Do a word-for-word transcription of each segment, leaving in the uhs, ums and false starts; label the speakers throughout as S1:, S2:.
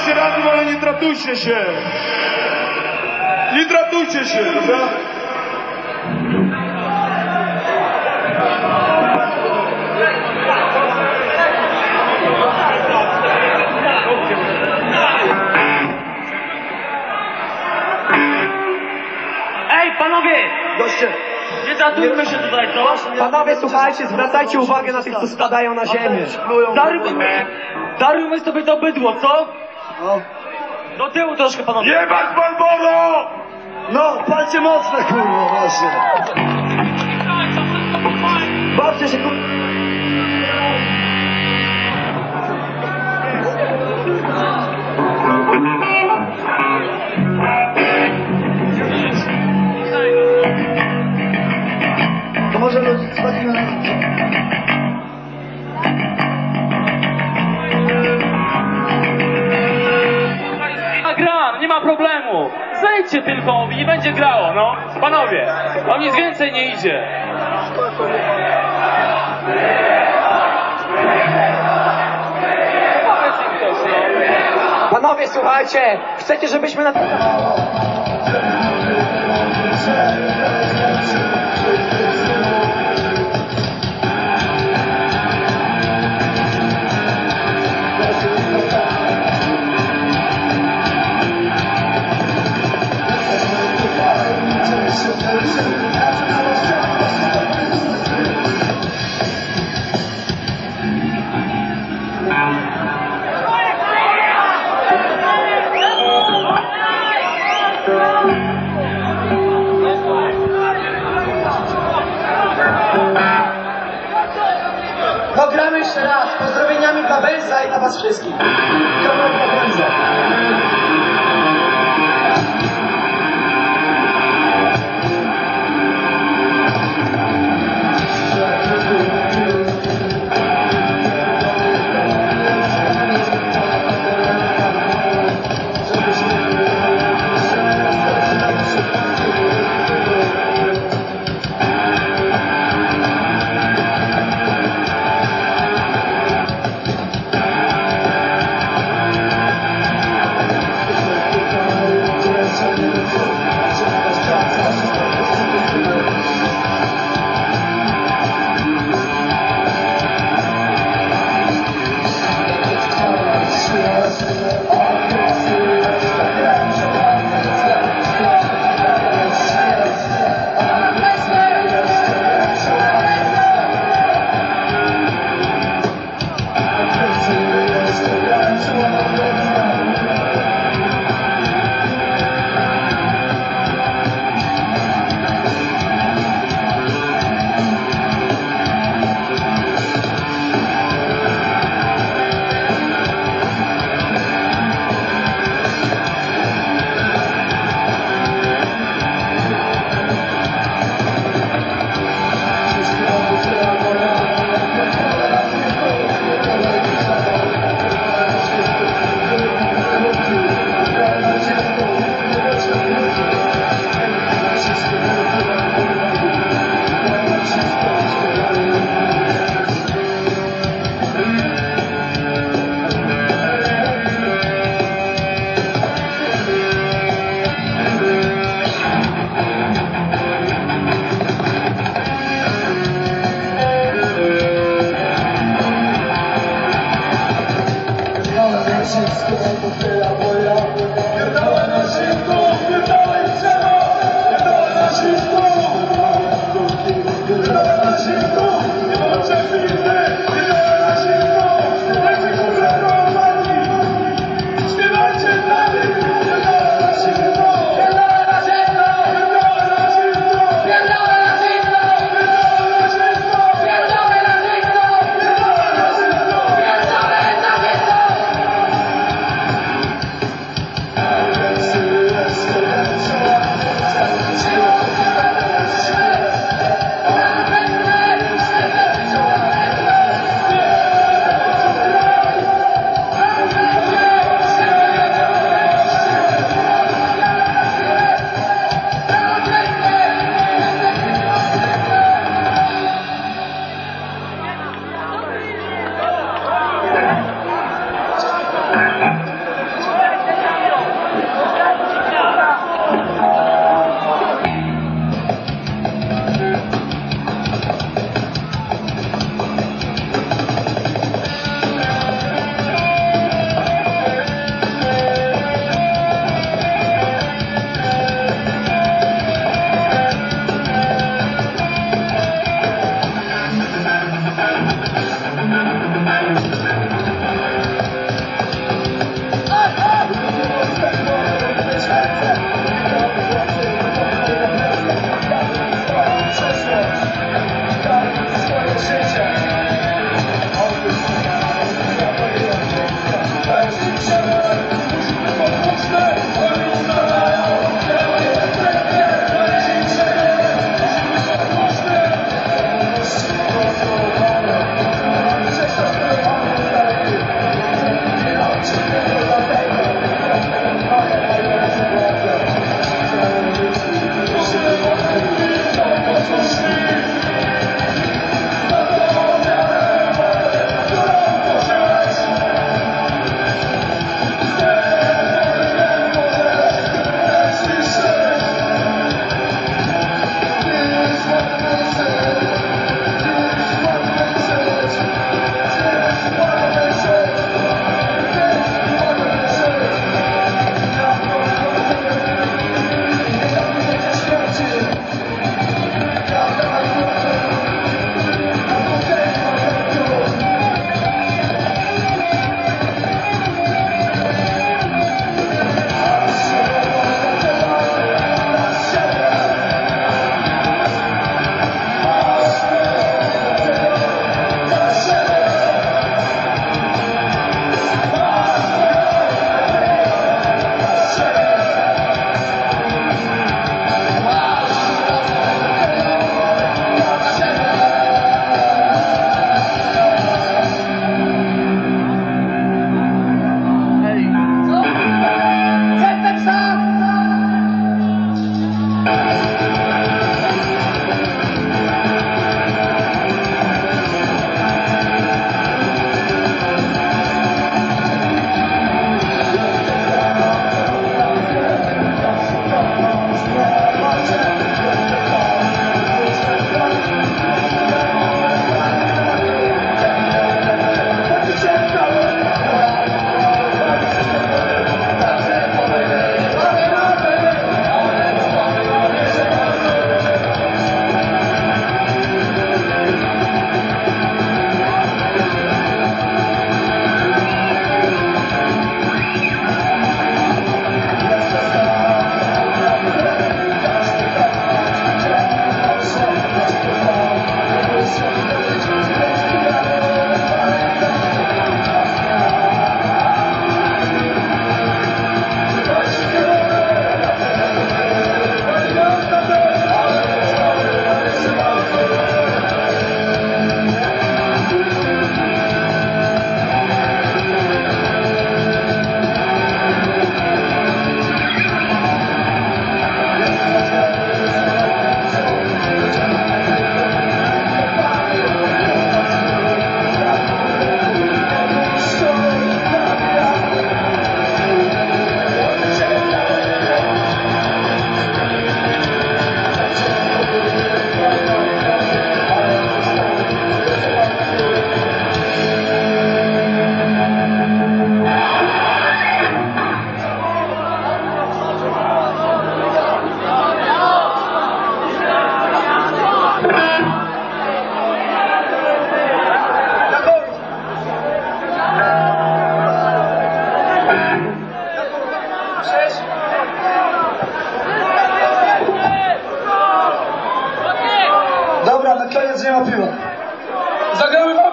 S1: się razem, ale nie tratujcie się. Nie tratujcie się, dobra?
S2: Ej, panowie!
S3: Goście,
S2: Nie tratujmy się tutaj, co?
S3: panowie, słuchajcie, zwracajcie uwagę na tych, co spadają na ziemię.
S2: Darujmy, darujmy sobie to bydło, co?
S3: No,
S2: Do tyłu troszkę, panowie.
S1: Jebać Malboro!
S3: no palcie mocno, kurwa, właśnie. Bawcie się, kurwa. To może schodzimy na...
S2: A gra, nie ma problemu. Zejdźcie tylko i będzie grało, no. Panowie, o nic więcej nie idzie. Powiedz im ktoś, no.
S3: Panowie, słuchajcie, chcecie, żebyśmy na... No gramy jeszcze raz, pozdrowieniami dla Benza i dla was wszystkich. Gramy dla Benza.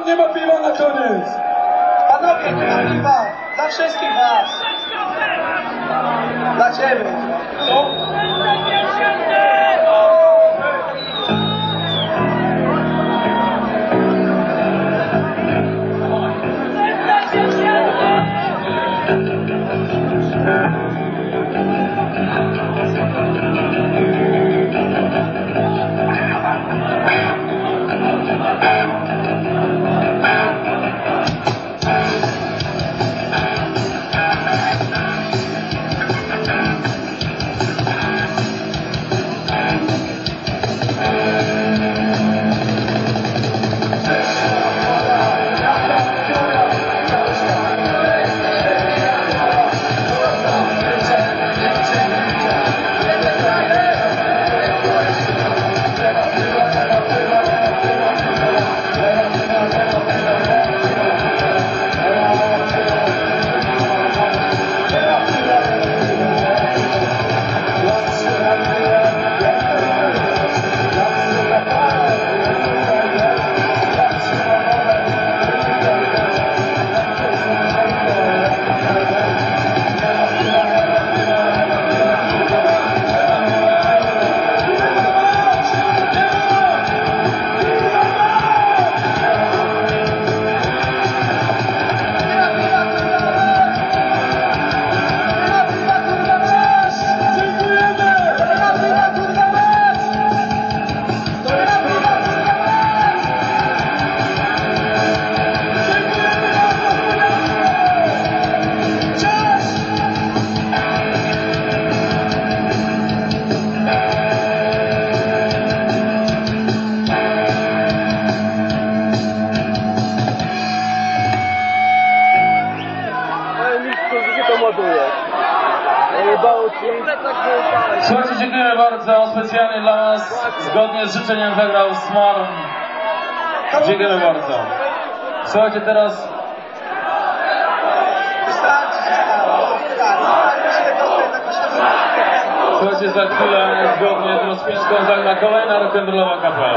S1: Smar nie ma piwa na koniec!
S3: Panowie, nie ma piwa. Dla wszystkich was. Dla ciebie.
S2: Słuchajcie, dziękuję bardzo. Specjalnie dla was, zgodnie z życzeniem zagrał Smar. Dziękuję bardzo. Słuchajcie, teraz...
S3: Wystarczy się stało.
S2: Słuchajcie, za chwilę, zgodnie z rozpiską, zagra kolejna rock'n'rollowa kapela.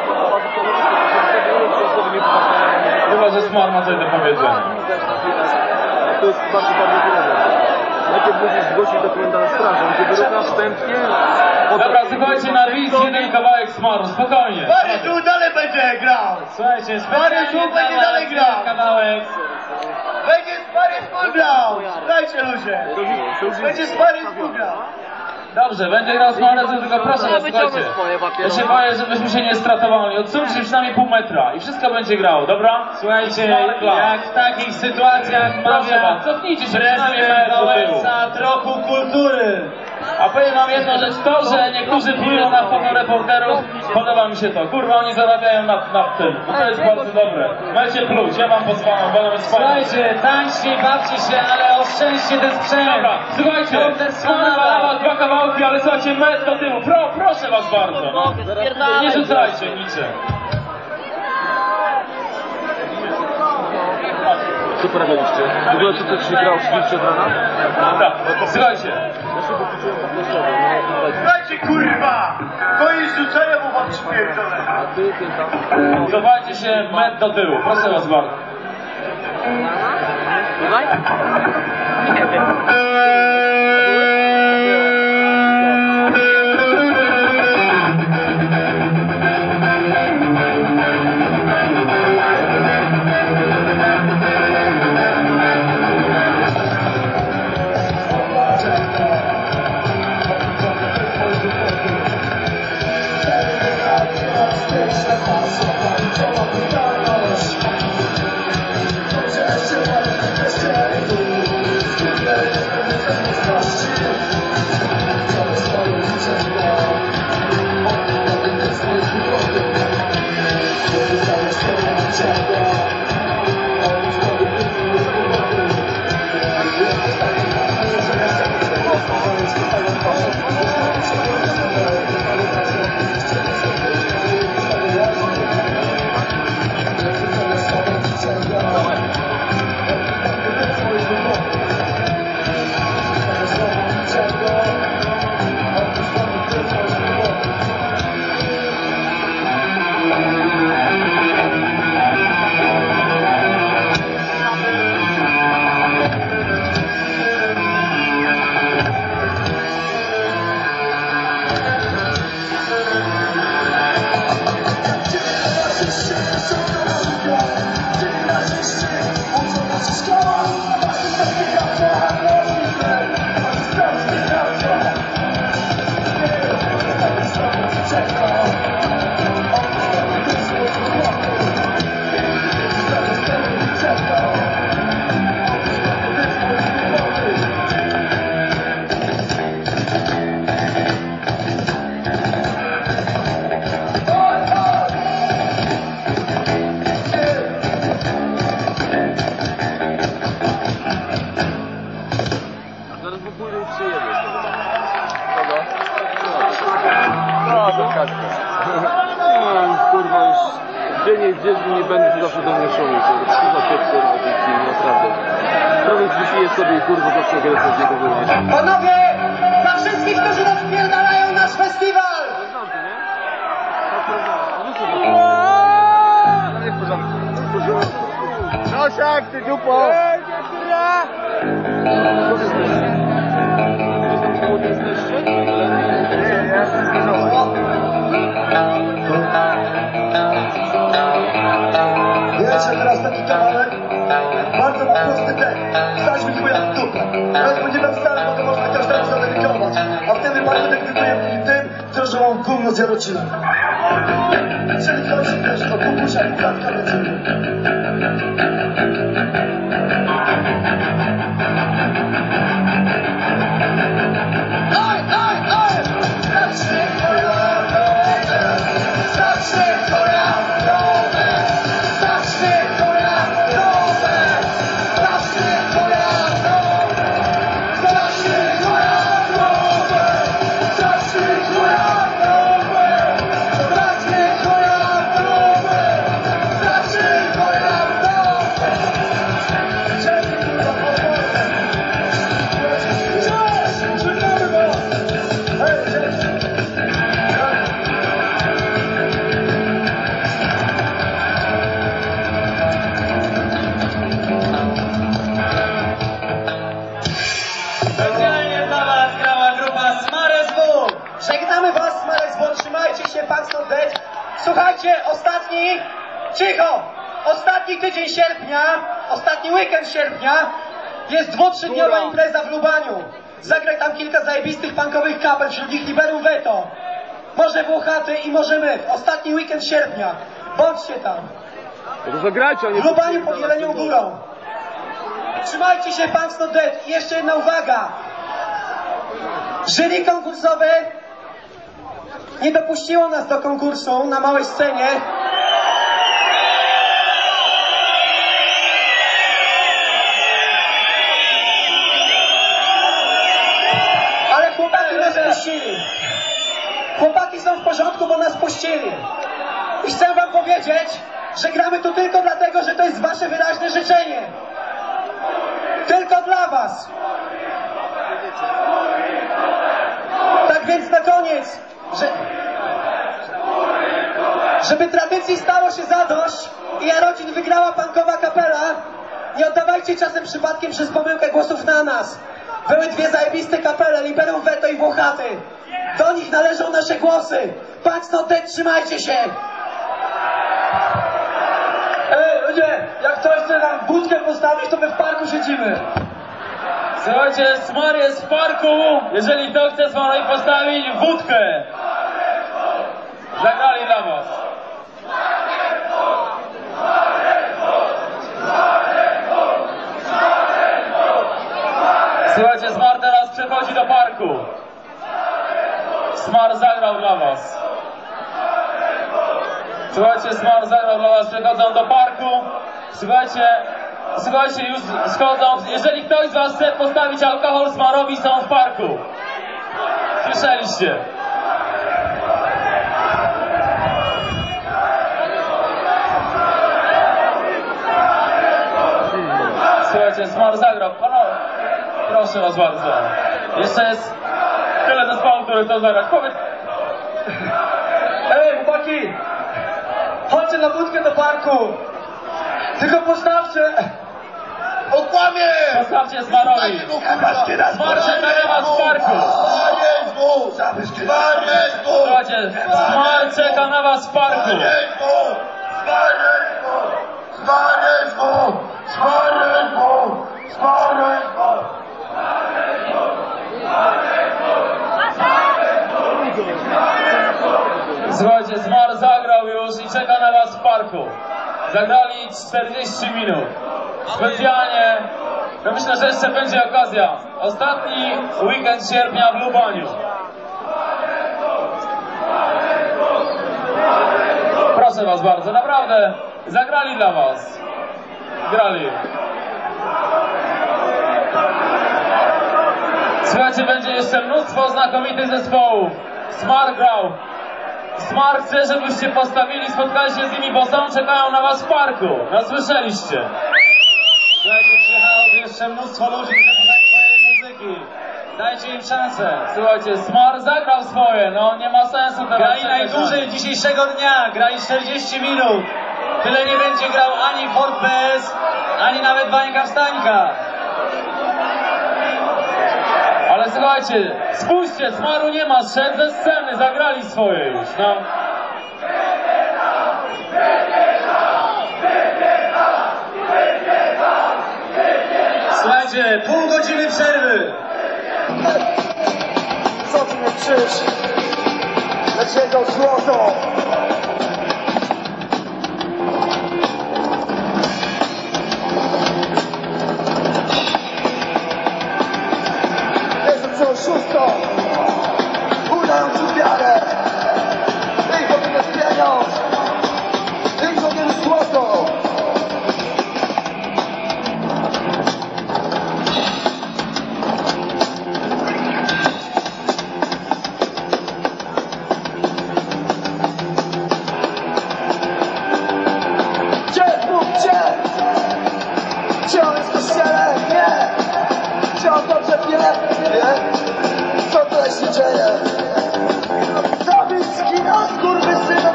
S2: Chyba, że Smar ma coś do powiedzenia.
S4: To jest bardzo prawdopodobne. Najpierw musisz zgłosić dokument na strażę, gdzie wyrówna wstępnie...
S2: Dobra, słuchajcie, na ris jeden kawałek Smaru, spokojnie.
S3: Stary tu dalej będzie grał.
S2: Słuchajcie,
S3: Stary tu będzie dalej grał.
S2: kawałek.
S3: Będzie stary tu grał. Dajcie ludzie. Będzie stary tu grał.
S2: Dobrze, będzie grał Smarem, tylko proszę was, słuchajcie. Ja się boję, żebyśmy się nie stratowali. Odsuńcie się przynajmniej pół metra i wszystko będzie grało, dobra? Słuchajcie, jak w takich sytuacjach proszę was, cofnijcie się przynajmniej metr do tyłu.
S3: Trochę kultury.
S2: A powiem wam jedną rzecz, to, że niektórzy plują na fotoreporterów, podoba mi się to. Kurwa, oni zarabiają na, na tym. To jest bardzo dobre. Macie pluć, ja wam pozwalam, bo nawet spać.
S5: Słuchajcie, tańcznie, bawcie się, ale oszczędźcie ten sprzęt.
S2: Dobra, słuchajcie, mamy dwa kawałki, ale słuchajcie, metr do tyłu. Pro, proszę was bardzo. No. Nie rzucajcie niczym.
S4: Co porabialiście? W ogóle to coś się grał śpić przed rana?
S2: Dobra, słuchajcie.
S4: Ja się dokuczyłem po prostu.
S3: Dajcie kurwa. Koniec rzucenia, bo wam przypierdolę.
S4: A ty, ty tam...
S2: Cofajcie się metr do tyłu, proszę was bardzo.
S5: Tutaj? Nie wiem.
S6: Thank you.
S4: Wiedziesz, że nie będę się zawsze do mnie szomił, kurwa. Co za typ, kurwa, tej chwili, naprawdę. Prawie zwisuje sobie, kurwa, zawsze agresję z niego wyłazi.
S3: Panowie, dla wszystkich, którzy rozpierdalają nasz festiwal!
S4: Prosiak, ty dupo!
S3: Wiecie, teraz taki kawałek, bardzo ma prosty tekst. Zaś mi chuja w dupę. Nawet bo nie wiem wcale, bo to można każdemu zadedykować. A w tym wypadku dedykuję tym, którzy mam gówno z Jarocina. Czyli chodzi też o kukusia i kratka lecimy. Oj, oj, oj! Zacznij chuja drogę, zacznij chuja drogę, zacznij chuja drogę, zacznij chuja drogę, zacznij chuja drogę, zacznij chuja drogę, zacznij chuja drogę, zacznij chuja drogę. Dzięki kurwa, pomogę. Cześć! Czekamy was! Hej, cześć!
S5: Specjalnie dla was grała grupa Smares W.
S3: Żegnamy was, Smares, trzymajcie się, Państwo Dead. Słuchajcie, ostatni, cicho, ostatni tydzień sierpnia, ostatni weekend sierpnia jest dwu-trzydniowa impreza w Lubaniu. Zagraj tam kilka zajebistych punkowych kapel, wśród nich Liberum Veto. Może Włochaty i może my. Ostatni weekend sierpnia. Bądźcie tam.
S4: No to zagrajcie, a nie...
S3: W Lubaniu pod Jelenią Górą. Trzymajcie się, Państwo Dead. I jeszcze jedna uwaga. Jury konkursowe nie dopuściło nas do konkursu na małej scenie. Ale chłopaki nas puścili. Chłopaki są w porządku, bo nas puścili. I chcę wam powiedzieć, że gramy tu tylko dlatego, że to jest wasze wyraźne życzenie. Tylko dla was. Tak więc na koniec, że, żeby tradycji stało się zadość i Jarocin wygrała punkowa kapela, nie oddawajcie czasem przypadkiem przez pomyłkę głosów na nas. Były dwie zajebiste kapele, Liberum Veto i Włochaty. Do nich należą nasze głosy. Państwo Dead, trzymajcie się. Ej, ludzie, jak ktoś chce nam budkę postawić, to my w parku siedzimy.
S2: Słuchajcie, Smar jest w parku. Jeżeli kto chce Smarowi postawić wódkę. Zagrali dla was. Słuchajcie, Smar teraz przechodzi do parku. Smar zagrał dla was. Słuchajcie, Smar zagrał dla was, przechodzą do parku. Słuchajcie, słuchajcie, już schodzą. Jeżeli ktoś z was chce postawić alkohol Smarowi, są w parku. Słyszeliście? Słuchajcie, Smar zagrał. Panowie, proszę was bardzo. Jeszcze jest tyle zespołów, które chcą zagrać. Powiedz.
S3: Ej, chłopaki! Chodźcie na budkę do parku! Tylko postawcie! Okłamie!
S2: Postawcie Smarowi. Smar czeka na was w parku. Słuchajcie, Smar czeka na was w parku. Słuchajcie, Smar zagrał już i czeka na was w parku. Zagrali czterdzieści minut. Specjalnie, no myślę, że jeszcze będzie okazja. Ostatni weekend sierpnia w Lubaniu. Proszę was bardzo, naprawdę, zagrali dla was. Grali. Słuchajcie, będzie jeszcze mnóstwo znakomitych zespołów. Smar grał Smar chce, żebyście postawili, spotkali się z nimi, bo są, czekają na was w parku. No słyszeliście. Słuchajcie, przyjechało tu jeszcze mnóstwo ludzi, którzy słuchają swojej muzyki. Dajcie im szansę. Słuchajcie, Smar zagrał swoje, no nie ma sensu teraz.
S3: Grali najdłużej dzisiejszego dnia, grali czterdzieści minut. Tyle nie będzie grał ani Fort B S, ani nawet Bańka Wstańka.
S2: Ale słuchajcie, spójrzcie, Smaru nie ma, zszedł ze sceny, zagrali swoje już, no.
S3: Słuchajcie, pół godziny przerwy.
S4: Co ty mnie krzyż? Dlaczego złoto? Jezu, co oszustwo? Udają ci wiarę. Ich powiem jest pieniądz. Ich powiem złoto. Gdzie on jest w kościele? Nie! Czy on dobrze wie? Wie? Co tutaj się dzieje? Zabić skina, skurwysyna!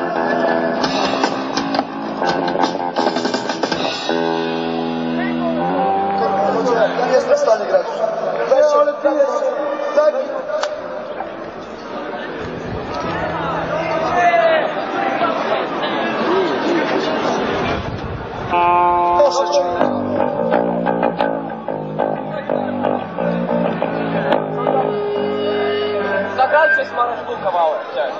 S4: Kurwa, ja nie jestem w stanie grać. Nie, ale ty jest... Tak... Proszę cię.
S5: Zagrajcie z Maraszku kawałek, cześć.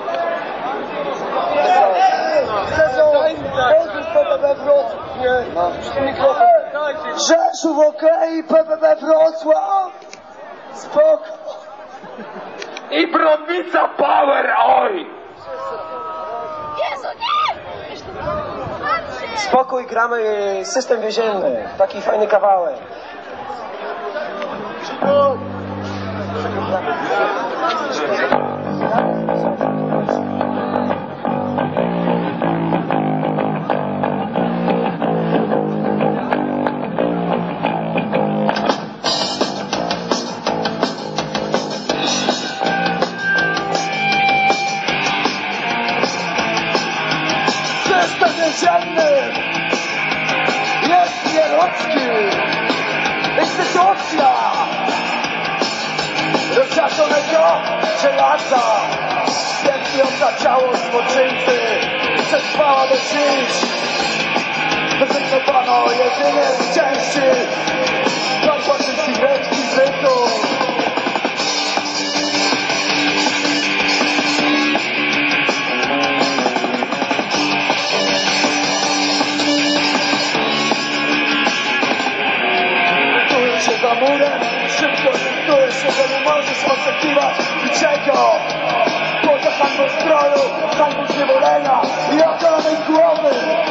S4: Sezon, Oldys P B B Wrocław, nie, mam mikrofon. Rzeszów, okej, P B B Wrocław, spoko.
S1: I Brodnica Power, oj!
S6: Jezu, nie!
S4: Spokój, gramy System Więzienny, taki fajny kawałek. System Więzienny jest nieludzki. Instytucja rozjaszonego żelaza, piętniąca ciało złoczyńcy, przetrwała do dziś. Wyzygnowano jedynie z części korporacyjnych rekwizytów. Się za murem, szybko orientujesz się, że nie możesz oczekiwać niczego. Poza hańbą stroju, hańbą zniewolenia i okalanej głowy.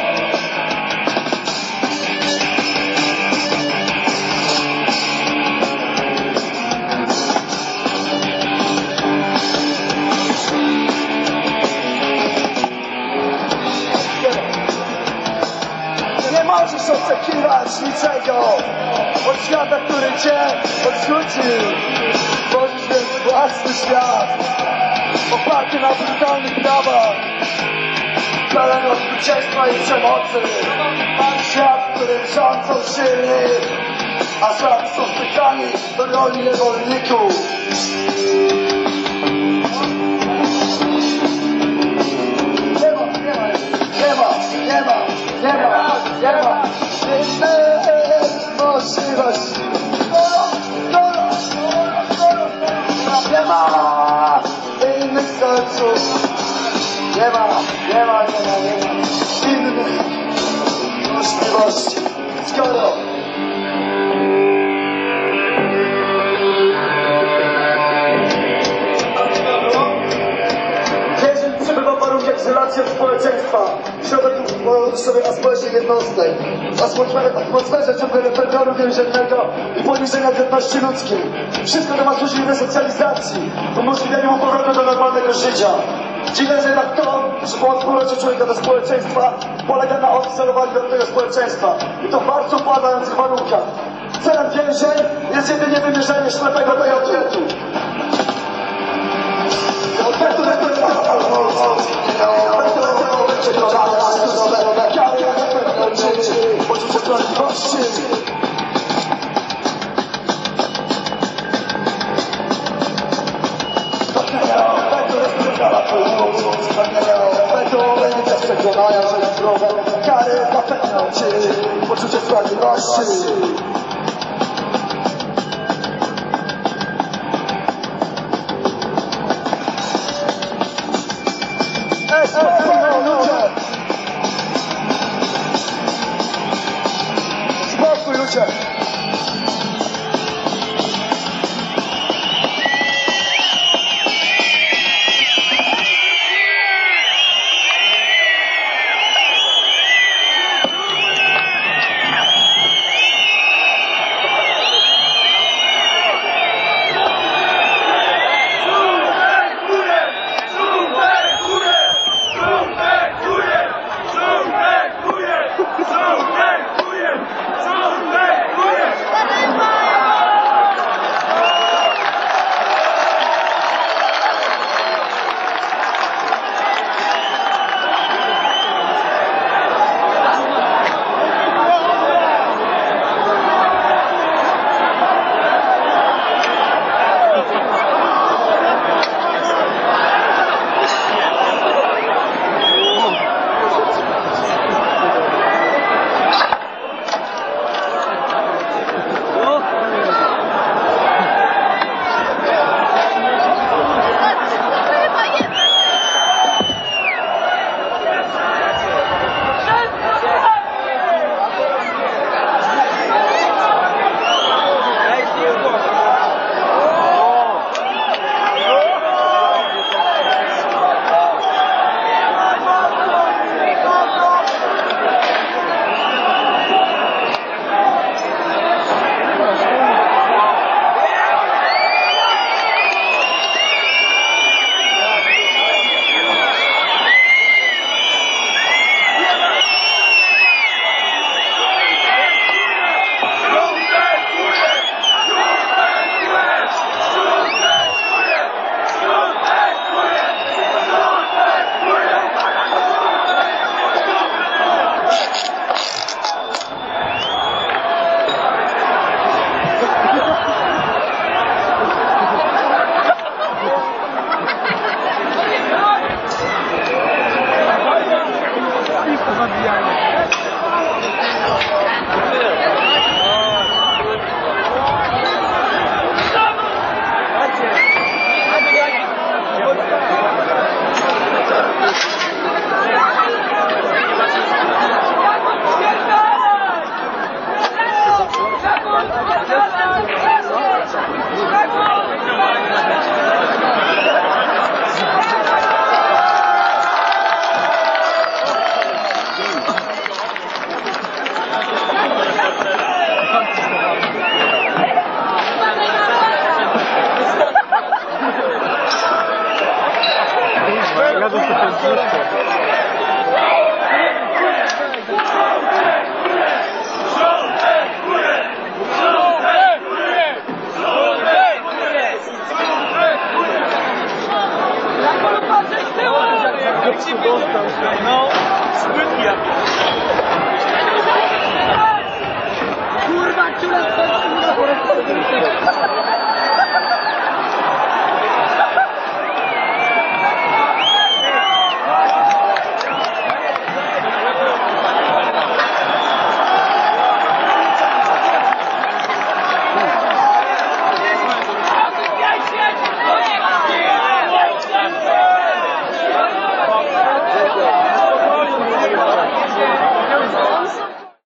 S4: Nie możesz oczekiwać niczego od świata, który cię odrzucił. Tworzysz więc własny świat, oparty na brutalnych prawach, pełen okrucieństwa i przemocy. Świat, w którym rządzą silni, a słabi są stykani do roli niewolników. Nie ma, nie ma, nie ma, nie ma, nie ma, nie ma. Możliwość. Nie ma innych serców. Nie ma, nie ma, nie ma, nie ma innych możliwości. Skoro więzień przebywa w warunkach izolacji od społeczeństwa. Środek sobie na społecznej jednostek. W atmosferze ciągłego terroru więziennego i poniżenia godności ludzkiej. Wszystko to ma służyć resocjalizacji, umożliwieniu mu powrotu do normalnego życia. Dziwne jest jednak to, że błąd powrocie człowieka do społeczeństwa polega na odizolowaniu od tego społeczeństwa. I to w bardzo wpadających warunkach. Celem więzień jest jedynie wymierzenie ślepego do odwietu. Odwetu na ten poczucie sprawiedliwości. Przekonają, że zdrowe kary zapewnią ci poczucie sprawiedliwości. Ej, spokój ludzie! Spokój ludzie!